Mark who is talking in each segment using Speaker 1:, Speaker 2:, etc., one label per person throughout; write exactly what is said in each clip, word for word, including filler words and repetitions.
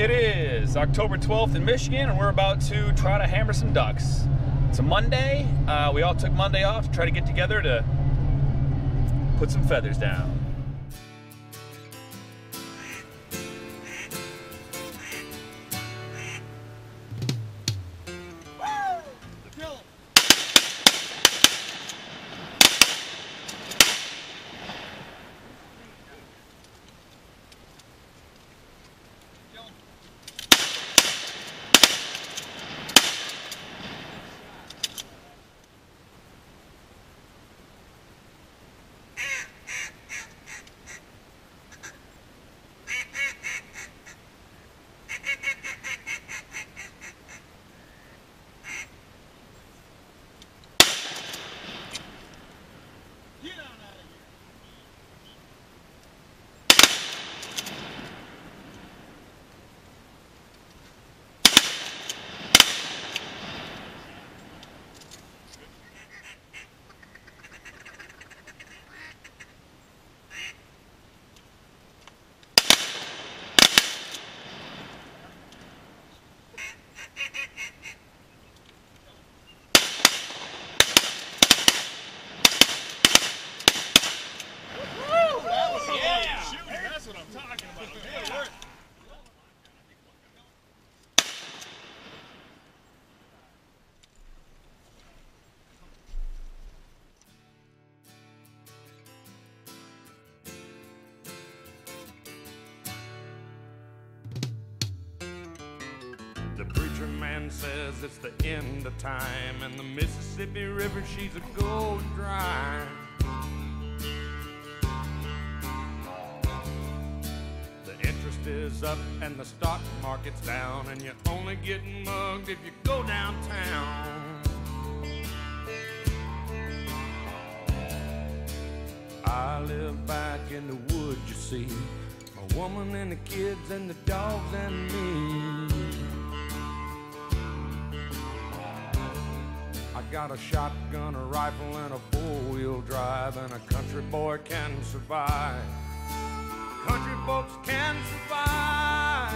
Speaker 1: It is October twelfth in Michigan, and we're about to try to hammer some ducks. It's a Monday. Uh, we all took Monday off to try to get together to put some feathers down.
Speaker 2: The preacher man says it's the end of time, and the Mississippi River, she's a gold dry. The interest is up and the stock market's down, and you're only getting mugged if you go downtown. I live back in the woods, you see, a woman and the kids and the dogs and me. I got a shotgun, a rifle, and a four-wheel drive, and a country boy can survive. Country folks can survive.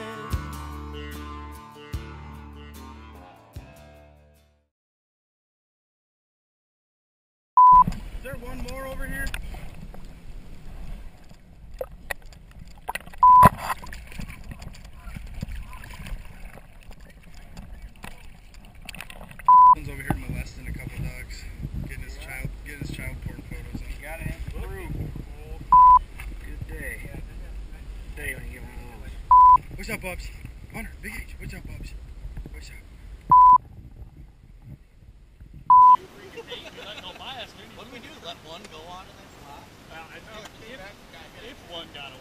Speaker 3: Is there one more over here? One's over here molesting a couple ducks, getting his child, getting his child porn photos. And you gotta have the proof. Good day. Good day when you get one of those. What's up, Bubs? Hunter, Big H. What's up, Bubs? What's up?
Speaker 4: What do we do? Let one go on and then fly?
Speaker 3: Well, I know if, if one got